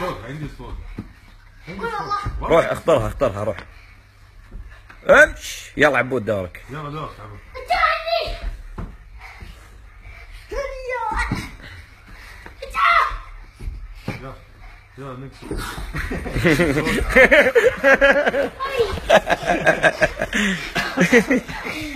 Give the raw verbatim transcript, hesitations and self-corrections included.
صوت عندي صوت. روح اختارها اختارها روح. امش يلا عبود دورك. يلا دورك عبود. يلا يلا نكسر.